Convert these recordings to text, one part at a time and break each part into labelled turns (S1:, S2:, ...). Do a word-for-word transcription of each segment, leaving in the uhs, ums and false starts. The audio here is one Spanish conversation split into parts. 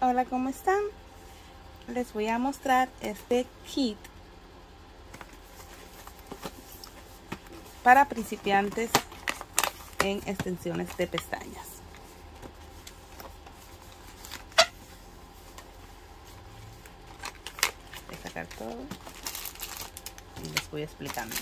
S1: Hola, ¿cómo están? Les voy a mostrar este kit para principiantes en extensiones de pestañas. Voy a sacar todo y les voy explicando.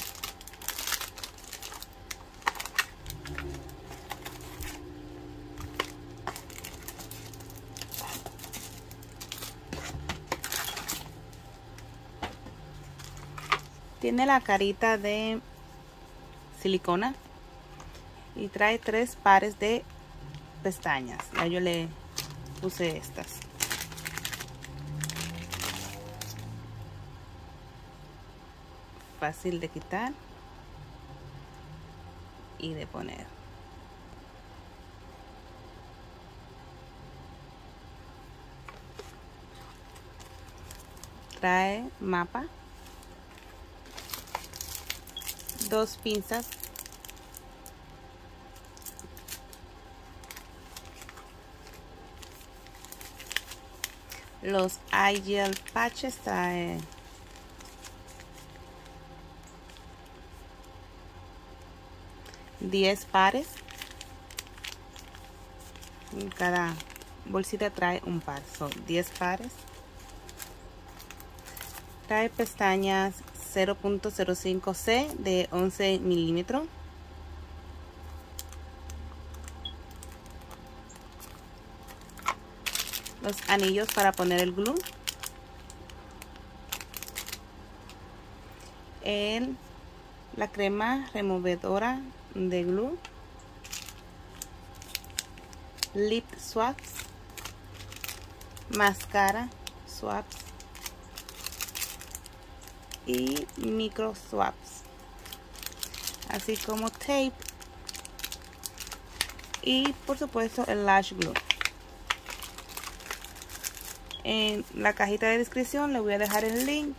S1: Tiene la carita de silicona y trae tres pares de pestañas. Ya yo le puse estas. Fácil de quitar y de poner. Trae mapa, dos pinzas, los eye gel patches, trae diez pares, en cada bolsita trae un par, son diez pares. Trae pestañas cero punto cero cinco ce de once milímetros. Los anillos para poner el glue. El, la crema removedora de glue. Lip swabs. Máscara swabs. Y micro swabs, así como tape y por supuesto el lash glue. En la cajita de descripción le voy a dejar el link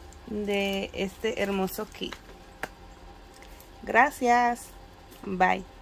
S1: de este hermoso kit. Gracias, bye.